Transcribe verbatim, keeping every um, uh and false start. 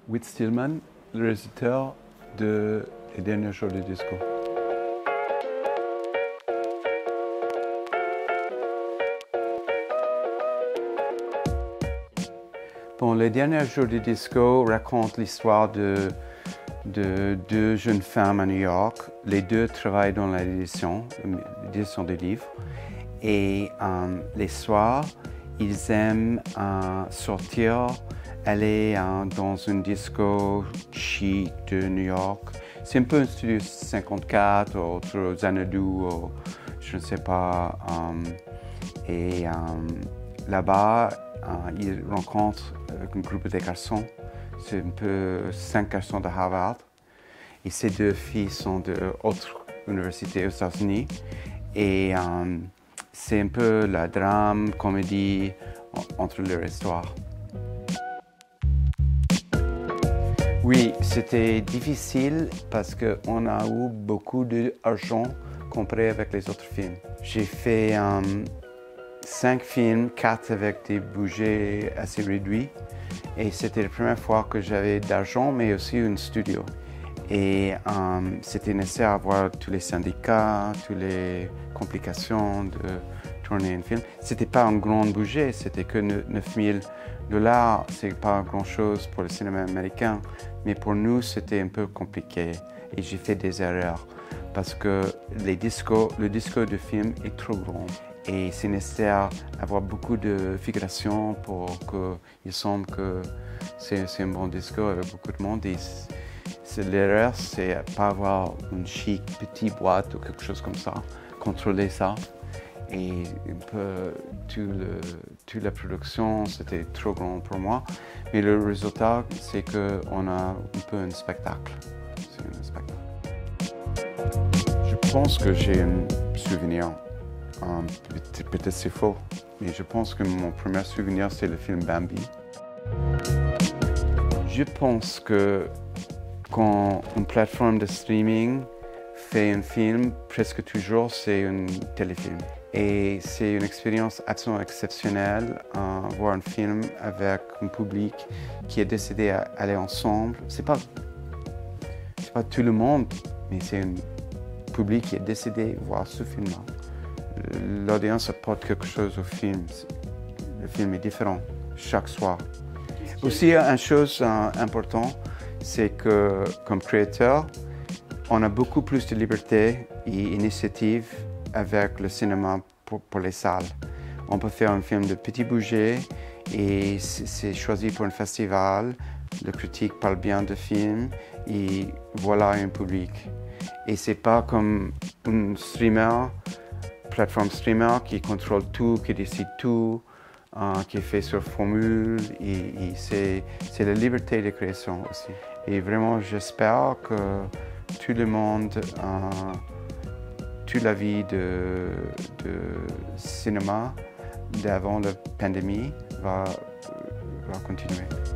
Whit Stillman, le réalisateur de Les Derniers Jours du Disco. Bon, Les Derniers Jours du Disco raconte l'histoire de, de deux jeunes femmes à New York. Les deux travaillent dans l'édition, l'édition de livres. Et euh, les soirs, ils aiment euh, sortir, aller euh, dans une disco chic de New York. C'est un peu un studio cinquante-quatre, autre Xanadu, ou je ne sais pas. Euh, et euh, là-bas, euh, ils rencontrent un groupe de garçons. C'est un peu cinq garçons de Harvard. Et ces deux filles sont d'autres universités aux États-Unis. Et euh, c'est un peu la drame, comédie entre leur histoire. Oui, c'était difficile parce qu'on a eu beaucoup d'argent comparé avec les autres films. J'ai fait euh, cinq films, quatre avec des budgets assez réduits. Et c'était la première fois que j'avais d'argent, mais aussi un studio. Et euh, c'était nécessaire d'avoir tous les syndicats, toutes les complications de tourner un film. C'était pas un grand budget, c'était que neuf mille dollars. C'est pas grand-chose pour le cinéma américain, mais pour nous, c'était un peu compliqué. Et j'ai fait des erreurs parce que les discos, le disco de film est trop grand. Et c'est nécessaire d'avoir beaucoup de figuration pour qu'il semble que c'est un bon disco avec beaucoup de monde. Et l'erreur, c'est pas avoir une chic petite boîte ou quelque chose comme ça, contrôler ça. Et un peu tout le, toute la production, c'était trop grand pour moi. Mais le résultat, c'est qu'on a un peu un spectacle. C'est un spectacle. Je pense que j'ai un souvenir. Um, Peut-être c'est faux, mais je pense que mon premier souvenir, c'est le film Bambi. Je pense que quand une plateforme de streaming fait un film, presque toujours, c'est un téléfilm. Et c'est une expérience absolument exceptionnelle, euh, voir un film avec un public qui est décidé à aller ensemble. C'est pas, c'est pas tout le monde, mais c'est un public qui est décidé à voir ce film-là. L'audience apporte quelque chose au film. Le film est différent chaque soir. Aussi, une chose euh, importante, c'est que comme créateur, on a beaucoup plus de liberté et d'initiative avec le cinéma pour, pour les salles. On peut faire un film de petit budget et c'est choisi pour un festival. Le critique parle bien du film et voilà un public. Et c'est pas comme un streamer, plateforme streamer qui contrôle tout, qui décide tout, euh, qui est fait sur formule. Et, et c'est la liberté de création aussi. Et vraiment, j'espère que tout le monde, euh, toute la vie de, de cinéma d'avant la pandémie va, va continuer.